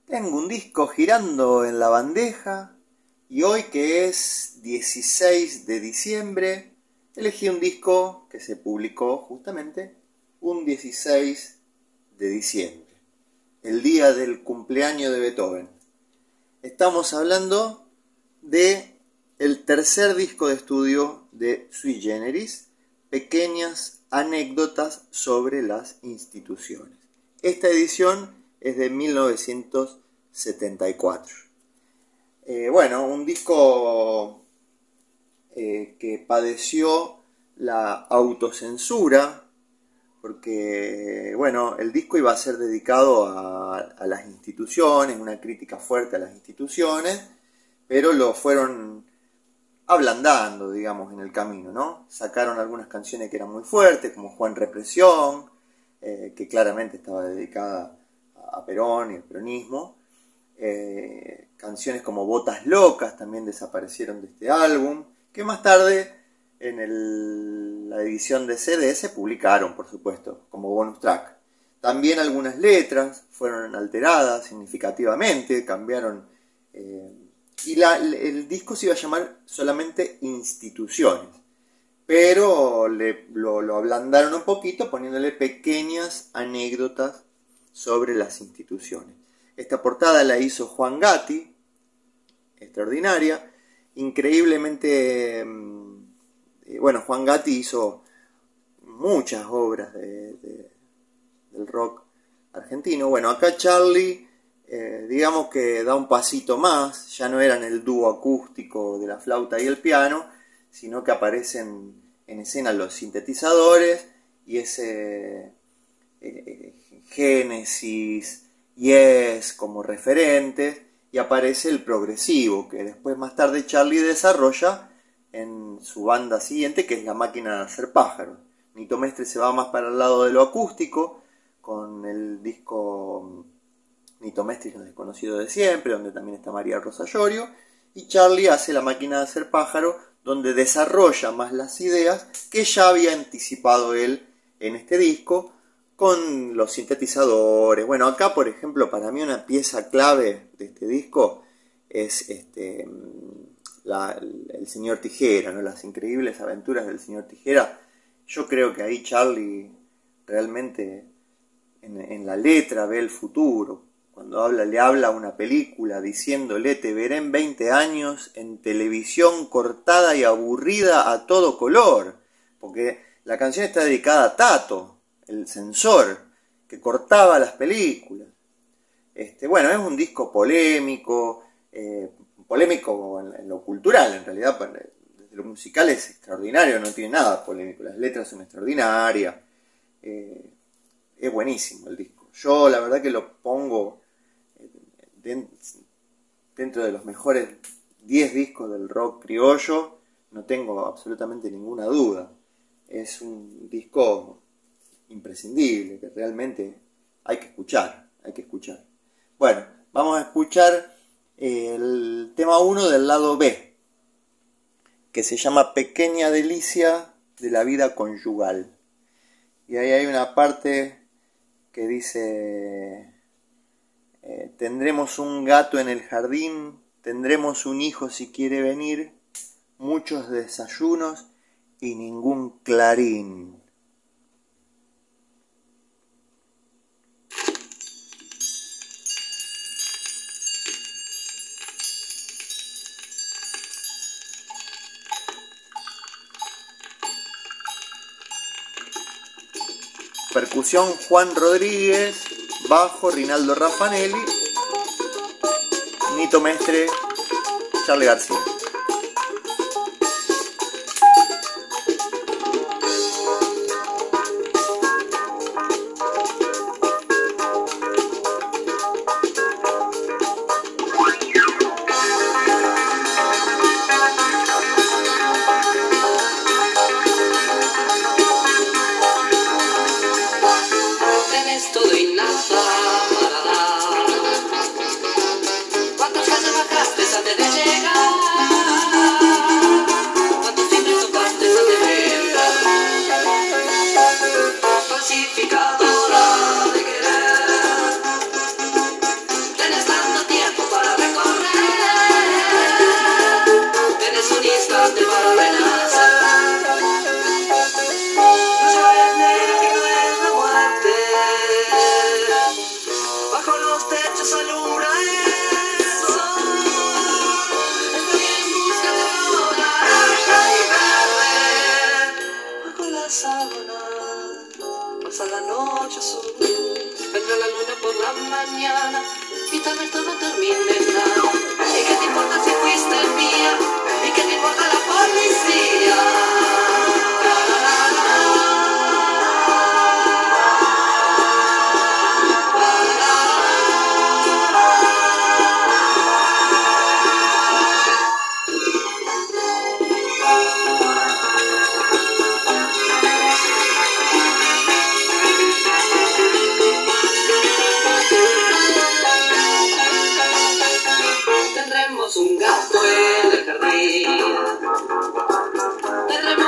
Tengo un disco girando en la bandeja y hoy, que es 16 de diciembre, elegí un disco que se publicó justamente un 16 de diciembre, el día del cumpleaños de Beethoven. Estamos hablando de el tercer disco de estudio de Sui Generis, Pequeñas anécdotas sobre las instituciones. Esta edición es de 1974. Un disco que padeció la autocensura, porque el disco iba a ser dedicado a las instituciones, una crítica fuerte a las instituciones, pero lo fueron ablandando, digamos, en el camino, ¿no? Sacaron algunas canciones que eran muy fuertes, como Juan Represión, que claramente estaba dedicada a Perón y el peronismo. Canciones como Botas Locas también desaparecieron de este álbum, que más tarde en la edición de CD se publicaron, por supuesto, como bonus track. También algunas letras fueron alteradas significativamente, cambiaron, y el disco se iba a llamar solamente Instituciones, pero lo ablandaron un poquito poniéndole pequeñas anécdotas sobre las instituciones. Esta portada la hizo Juan Gatti, extraordinaria, increíblemente. Juan Gatti hizo muchas obras del rock argentino. Bueno, acá Charlie, digamos que da un pasito más, ya no eran el dúo acústico de la flauta y el piano, sino que aparecen en escena los sintetizadores y ese Génesis, Yes como referentes, y aparece el progresivo, que después más tarde Charlie desarrolla en su banda siguiente, que es La Máquina de Hacer Pájaros. Nito Mestre se va más para el lado de lo acústico, con el disco Nito Mestre y los Desconocidos de Siempre, donde también está María Rosa Llorio, y Charlie hace La Máquina de Hacer Pájaros, donde desarrolla más las ideas que ya había anticipado él en este disco, con los sintetizadores. Bueno, acá, por ejemplo, para mí una pieza clave de este disco es el Señor Tijera, ¿no? Las increíbles aventuras del Señor Tijera. Yo creo que ahí Charlie realmente en la letra ve el futuro. Cuando le habla a una película diciéndole: te veré en 20 años en televisión cortada y aburrida a todo color. Porque la canción está dedicada a Tato, el censor, que cortaba las películas. Es un disco polémico, polémico en lo cultural, en realidad, desde lo musical es extraordinario, no tiene nada polémico, las letras son extraordinarias, es buenísimo el disco. Yo la verdad que lo pongo dentro de los mejores 10 discos del rock criollo, no tengo absolutamente ninguna duda. Es un disco imprescindible, que realmente hay que escuchar. Bueno, vamos a escuchar el tema 1 del lado B, que se llama Pequeña delicia de la vida conyugal. Y ahí hay una parte que dice: tendremos un gato en el jardín, tendremos un hijo si quiere venir, muchos desayunos y ningún clarín. Percusión Juan Rodríguez, bajo Rinaldo Raffanelli, Nito Mestre, Charly García. ¿Cuántas veces bajaste antes de llegar? mañana y tal vez todo no termine en nada. ¿Y qué te importa si fuiste mía? ¿Y qué te importa la policía? Tendremos un gato en el jardín. Tendremos